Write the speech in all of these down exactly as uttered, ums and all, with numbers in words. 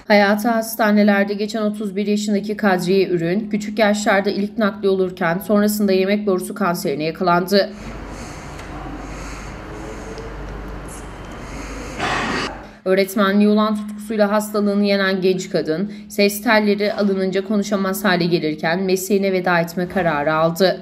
Hayatı hastanelerde geçen otuz bir yaşındaki Kadriye Ürün, küçük yaşlarda ilk nakli olurken sonrasında yemek borusu kanserine yakalandı. Öğretmenliği olan tutkusuyla hastalığını yenen genç kadın, ses telleri alınınca konuşamaz hale gelirken mesleğine veda etme kararı aldı.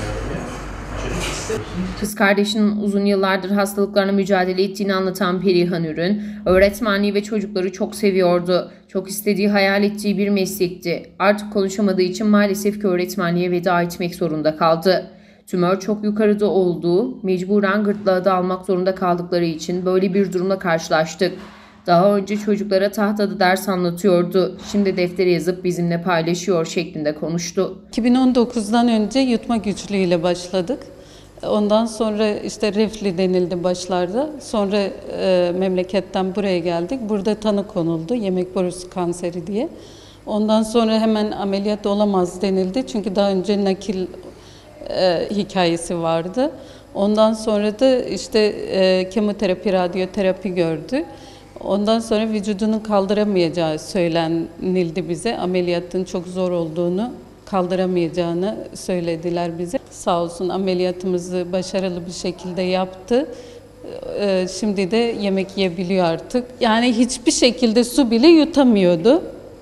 Kız kardeşinin uzun yıllardır hastalıklarla mücadele ettiğini anlatan Perihan Ürün, öğretmenliği ve çocukları çok seviyordu. Çok istediği, hayal ettiği bir meslekti. Artık konuşamadığı için maalesef ki öğretmenliğe veda etmek zorunda kaldı. Tümör çok yukarıda olduğu, mecburen gırtlağı da almak zorunda kaldıkları için böyle bir durumla karşılaştık. Daha önce çocuklara tahtada ders anlatıyordu. Şimdi deftere yazıp bizimle paylaşıyor şeklinde konuştu. iki bin on dokuzdan önce yutma güçlüğüyle başladık. Ondan sonra işte reflü denildi başlarda. Sonra e, memleketten buraya geldik. Burada tanı konuldu yemek borusu kanseri diye. Ondan sonra hemen ameliyat olamaz denildi. Çünkü daha önce nakil e, hikayesi vardı. Ondan sonra da işte e, kemoterapi, radyoterapi gördü. Ondan sonra vücudunun kaldıramayacağı söylenildi bize. Ameliyatın çok zor olduğunu, kaldıramayacağını söylediler bize. Sağ olsun ameliyatımızı başarılı bir şekilde yaptı. Şimdi de yemek yiyebiliyor artık. Yani hiçbir şekilde su bile yutamıyordu.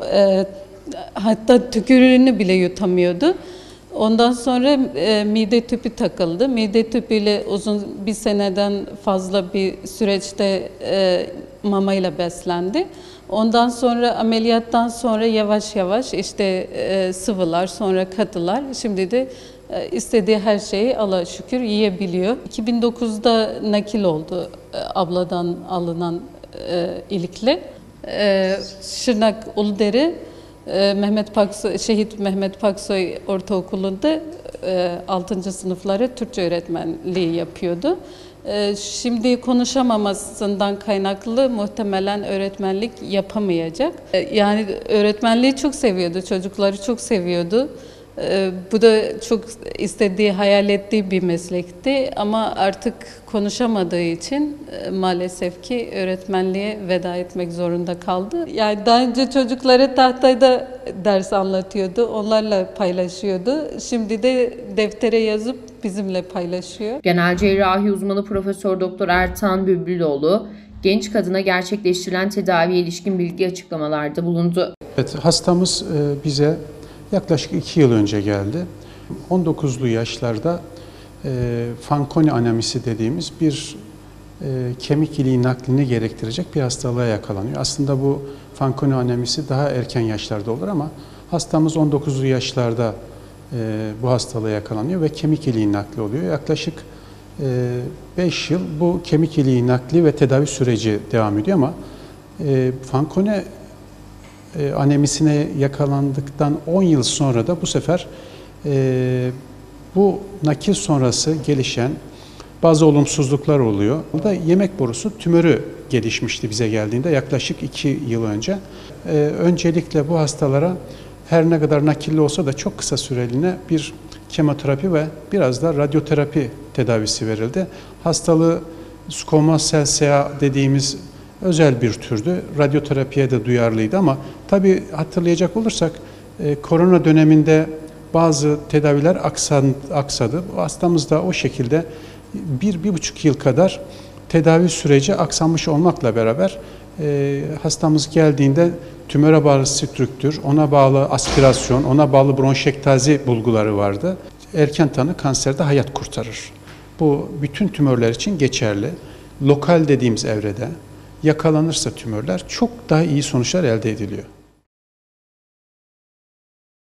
Hatta tükürüğünü bile yutamıyordu. Ondan sonra e, mide tüpü takıldı. Mide tüpüyle uzun bir seneden fazla bir süreçte e, mamayla beslendi. Ondan sonra ameliyattan sonra yavaş yavaş işte e, sıvılar, sonra katılar. Şimdi de e, istediği her şeyi Allah'a şükür yiyebiliyor. iki bin dokuzda nakil oldu e, abladan alınan e, ilikle. E, Şırnak Uludere Mehmet Paksoy, Şehit Mehmet Paksoy Ortaokulu'nda altıncı sınıfları Türkçe öğretmenliği yapıyordu. Şimdi konuşamamasından kaynaklı muhtemelen öğretmenlik yapamayacak. Yani öğretmenliği çok seviyordu, çocukları çok seviyordu. Bu da çok istediği, hayal ettiği bir meslekti ama artık konuşamadığı için maalesef ki öğretmenliğe veda etmek zorunda kaldı. Yani daha önce çocuklara tahtayda ders anlatıyordu, onlarla paylaşıyordu. Şimdi de deftere yazıp bizimle paylaşıyor. Genel cerrahi uzmanı Profesör Doktor Ertan Bülbüloğlu, genç kadına gerçekleştirilen tedaviye ilişkin bilgi açıklamalarda bulundu. Evet, hastamız bize yaklaşık iki yıl önce geldi. on dokuzlu yaşlarda e, Fanconi anemisi dediğimiz bir e, kemik iliği naklini gerektirecek bir hastalığa yakalanıyor. Aslında bu Fanconi anemisi daha erken yaşlarda olur ama hastamız on dokuzlu yaşlarda e, bu hastalığa yakalanıyor ve kemik iliği nakli oluyor. Yaklaşık e, beş yıl bu kemik iliği nakli ve tedavi süreci devam ediyor ama e, Fanconi anemisine yakalandıktan on yıl sonra da bu sefer e, bu nakil sonrası gelişen bazı olumsuzluklar oluyor. Burada yemek borusu tümörü gelişmişti bize geldiğinde yaklaşık iki yıl önce. E, öncelikle bu hastalara her ne kadar nakilli olsa da çok kısa süreliğine bir kemoterapi ve biraz da radyoterapi tedavisi verildi. Hastalığı squamous cell S A dediğimiz özel bir türdü. Radyoterapiye de duyarlıydı ama tabii hatırlayacak olursak e, korona döneminde bazı tedaviler aksan, aksadı. Hastamız da o şekilde bir, bir buçuk yıl kadar tedavi süreci aksamış olmakla beraber e, hastamız geldiğinde tümöre bağlı strüktür, ona bağlı aspirasyon, ona bağlı bronşektazi bulguları vardı. Erken tanı kanserde hayat kurtarır. Bu bütün tümörler için geçerli. Lokal dediğimiz evrede yakalanırsa tümörler çok daha iyi sonuçlar elde ediliyor.